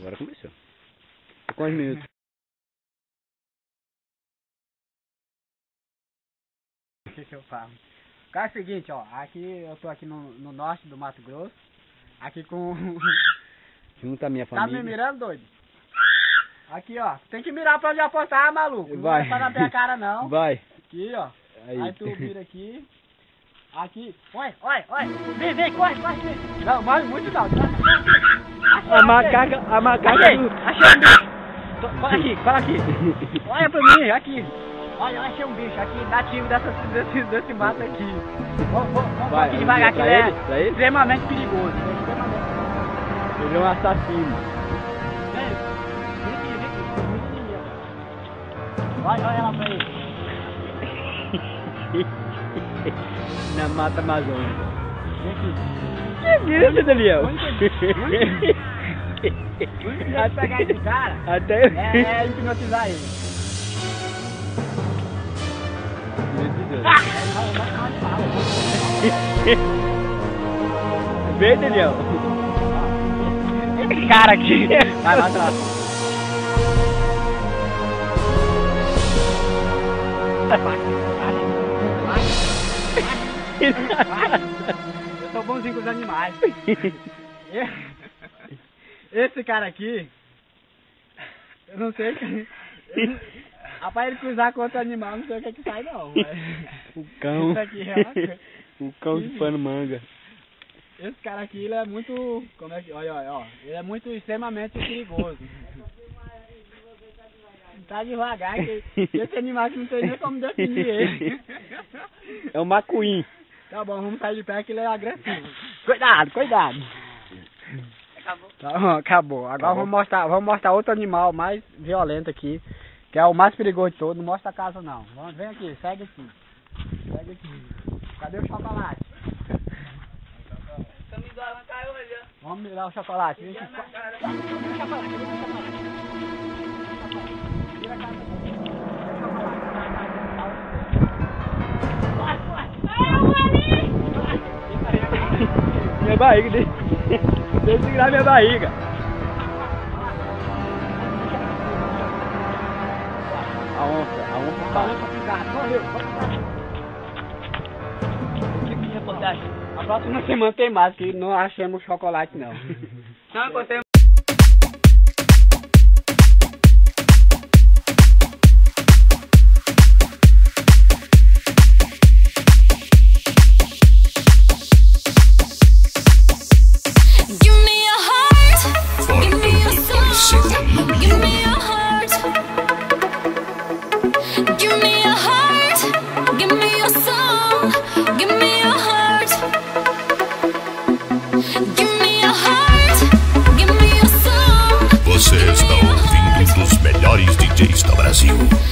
Agora começou. Quantos minutos? O que eu falo? Cara, é o seguinte, ó. Aqui eu tô aqui no norte do Mato Grosso. Aqui com... Junta a minha Tá família. me mirando, doido? Aqui, ó. Tem que mirar pra onde apostar, maluco. Não Vai. vai pra minha cara, não. Vai. Aqui, ó. Aí. Aí tu mira aqui. Aqui. Olha. Vem, corre. Não, mais muito não. A macaca Achei, do... achei um bicho. Cola aqui. Olha pra mim, aqui. Olha, eu achei um bicho aqui, nativo desse mato aqui. Vamos Vai, aqui devagar, que ele é pra ele? extremamente perigoso. Ele é um assassino. Vem aqui. Olha lá pra ele. Na Mata Amazônica. Vem aqui. Que isso, Daniel? Vai pegar esse cara, Até eu... é hipnotizar ele. Vem, Daniel. Esse cara aqui. Vai lá. Eu sou bonzinho com os animais. Esse cara aqui, eu não sei que... Rapaz, ele cruzar com outro animal, não sei o que sai não. Mas... O cão. Isso aqui é uma coisa. O cão de pano manga. Esse cara aqui, ele é muito... Como é que... Olha, ó. Ele é muito extremamente perigoso. Tá devagar, que esse animal que não tem nem como definir ele. É o macuim. Tá bom, vamos sair de perto que ele é agressivo. Cuidado. Acabou. Tá, acabou. Agora vamos mostrar outro animal mais violento aqui, que é o mais perigoso de todos. Não mostra a casa não. Vem aqui, segue aqui. Cadê o chocolate? O caminho do Alan caiu ali, ó. Vamos mirar o chocolate. Vem aqui. Tira a cara. Minha barriga, deixa eu segurar minha barriga. A onça Correu. Que reportagem? A próxima semana tem mais, que não achamos chocolate não. Não, encontrei. Você está ouvindo um dos melhores DJs do Brasil.